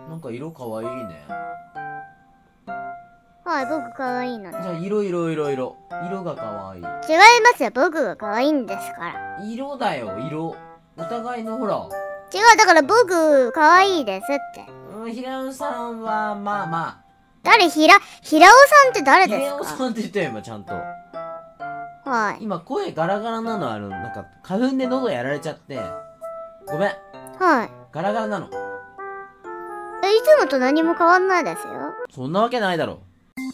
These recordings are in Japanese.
なんか色かわいいね。 はい、僕可愛いので。 じゃあ色がかわいい。 違いますよ、僕が可愛いんですから。 色だよ、色。お互いのほら。 違う、だから僕可愛いですって。 平尾さんはまあま誰、平尾さんって誰あ。 です平尾さか？ んって言ったよ今ちゃんと。 はい。 今声ガラガラなのなんか花粉で喉やられちゃって。ごめん。 はい。 ガラガラなの。 いつもと何も変わんないですよ。 そんなわけないだろ。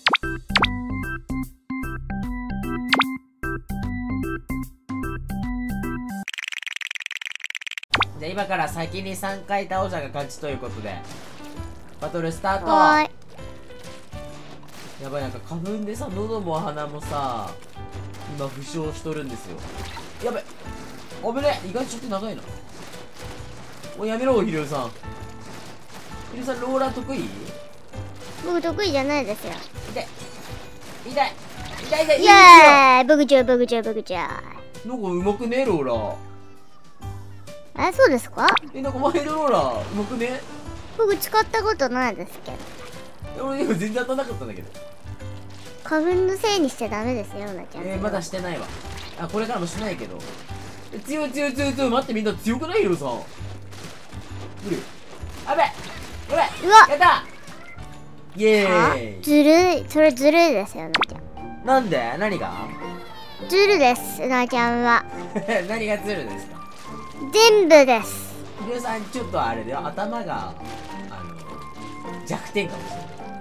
じゃあ今から先に3回倒したが勝ちということでバトルスタート。 はーい。 やばい、なんか花粉でさ喉も鼻もさ今負傷しとるんですよ。やばい、危ねえ。意外とちょっと長いな。おいやめろヒロさん。ヒロさんローラー得意？ 僕得意じゃないですよ。 痛い痛い痛い痛い。 イエーイ、僕ちょい。 なんかうまくねえローラー。 そうですか？ なんかワイドローラーうまくね？ 僕使ったことないですけど。 俺今全然当たんなかったんだけど。 花粉のせいにしちゃダメですよ、なちゃん。 まだしてないわ。これからもしないけど。強い。待って、みんな強くないヒロさん。無理。あべこれうわやったイエーイ。 ずるい。それずるいですよ、なちゃん。 なんで何がずるです、なちゃんは。 何がズルですか？ 全部です。 ヒロさんちょっとあれだよ、頭が弱点かもしれ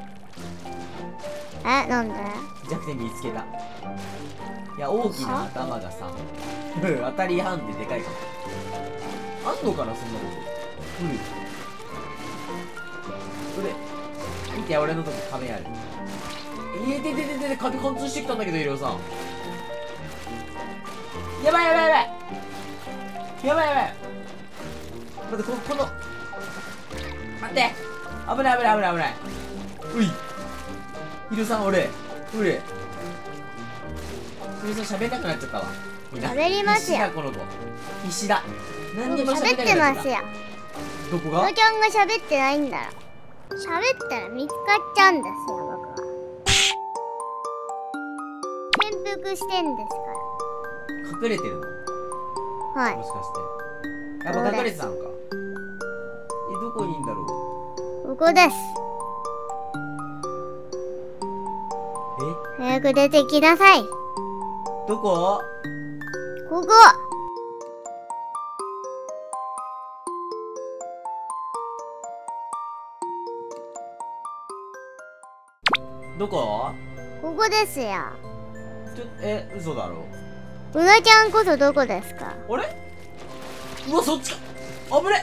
ない。 なんで？ 弱点見つけた。いや大きな頭がさ当たり判定でかいかも。あんのかなそんなこと。見て俺のとこ壁ある。壁貫通してきたんだけどヒロさん。やばい待ってこの待って危ない。ういヒロさん俺ヒロさん喋んなくなっちゃったわ。みんな喋りますよ。 必死だこの子必死だ。何にも喋って喋んなくなっちゃった。 ますよ。 どこがなちゃんが喋ってないんだろ。喋ったら見つかっちゃうんですよ、僕は。潜伏してんですか隠れてるのら。はい。 もしかしてやっぱ隠れてたのか。どこにいんだろここです。 う。 早く出てきなさい。 どこ？ ここ。 どこ？ ここですよ。 嘘だろ。 うなちゃんこそどこですか？ あれ？うわそっちか。危ね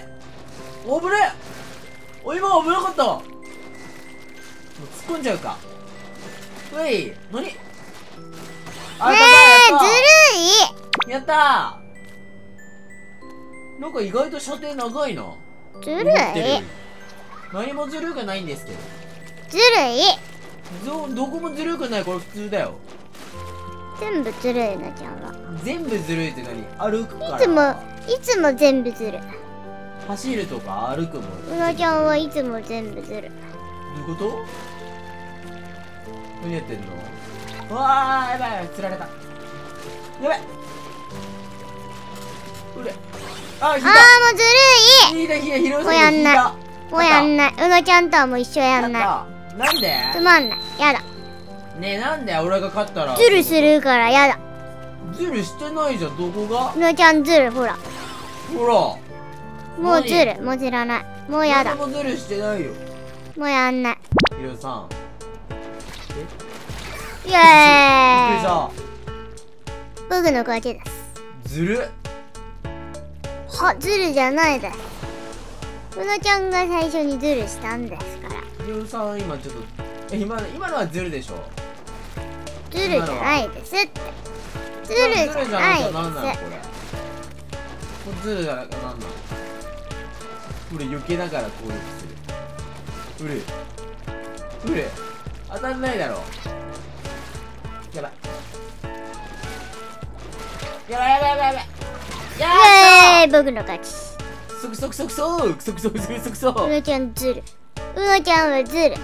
お今危なかった。もう突っ込んじゃうか。うい何？ ねあえ、ずるい。 やったー。なんか意外と射程長いな。 ずるい。 思ってるより何もずるくないんですけど。 ずるい。 どこもずるくない。これ普通だよ。 全部ずるい、なちゃんは。 全部ずるいって何？歩くからいつも全部ずるい。 走るとか歩くも。 うなちゃんはいつも全部ずるい。 どういうこと？何やってんの？うわーやばい釣られた。やばい。うれもうずるい。 ひろもうやんない。もうやんない。うなちゃんとはもう一生やんななんで？ い。つまんない。やだ。 ねえなんで俺が勝ったらずるするからやだ。 ずるしてないじゃん。どこが？ うなちゃんずる、ほら。 ほらもうずる。もうずらない。もうやだ。 何もずるしてないよ。 もうやんない。 ひろさんイエびっくりしーイ。 た。 僕の勝ちです。 ずるずるじゃないです。うなちゃんが最初にずるしたんですから。 ひろさん今ちょっと今のはずるでしょ。 ずるじゃないですって。ずるじゃないです。 これずるじゃなくてなんなの？これ避けながら攻撃する。うれ当たんないだろ。やばいイエーイ、僕の勝ち。 そくそくそくそくそくそくそくそくそく。 うなちゃんずる。 のちゃんはズル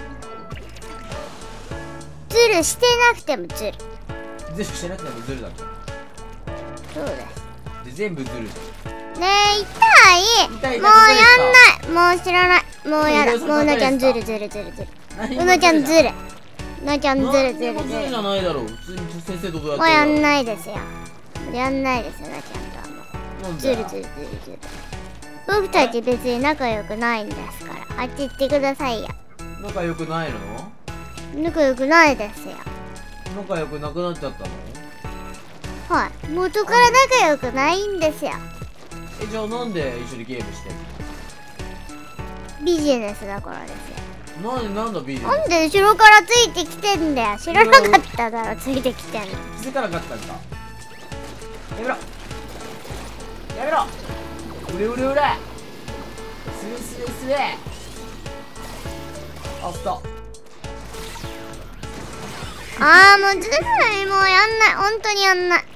してなくてもズル。 ズルしてなくてもズルだった。 そうです。 で全部ズルじねえ、痛い。 痛いもうやんない。もう知らない。もうやだ。もううなちゃんズル。 ゃん。 うなちゃんズル。うなちゃんズル。 何にもズルじゃないだろう。普通に先生とどうやってもうやんないですよ。やんないですよ、うなちゃんとはもう。 なんだよ。 僕たち別に仲良くないんですから。あっち行ってくださいよ。 仲良くないの？ 仲良くないですよ。 仲良くなくなっちゃったの？ はい。元から仲良くないんですよ。 じゃあなんで一緒にゲームしてんビジネスだからですよ。 の？なんだビジネス？ なんで後ろからついてきてんだよ。知らなかっただろ、ついてきてんの。 気づかなかったんか。やめろやめろ、うれうれうれ、すれすれすれ、あった。 あーもうずるい。もうやんない。本当にやんない。